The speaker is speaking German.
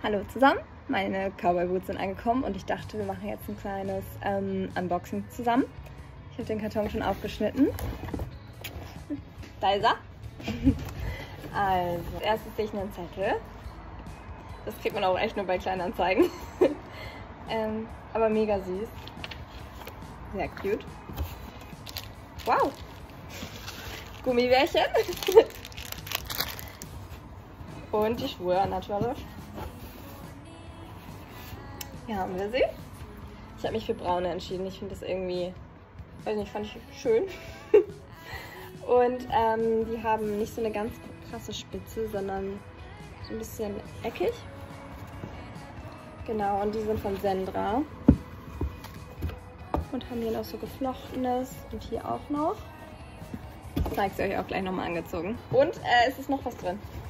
Hallo zusammen, meine Cowboy Boots sind angekommen und ich dachte, wir machen jetzt ein kleines Unboxing zusammen. Ich habe den Karton schon aufgeschnitten. Da ist er. Also, als erstes sehe ich einen Zettel. Das kriegt man auch echt nur bei Kleinanzeigen. Aber mega süß. Sehr cute. Wow! Gummibärchen. Und die Schuhe natürlich. Hier haben wir sie. Ich habe mich für braune entschieden. Ich finde das irgendwie, weiß nicht, fand ich schön. Und die haben nicht so eine ganz krasse Spitze, sondern so ein bisschen eckig. Genau, und die sind von Sendra. Und haben hier noch so geflochtenes und hier auch noch. Ich zeige es euch auch gleich nochmal angezogen. Und es ist noch was drin.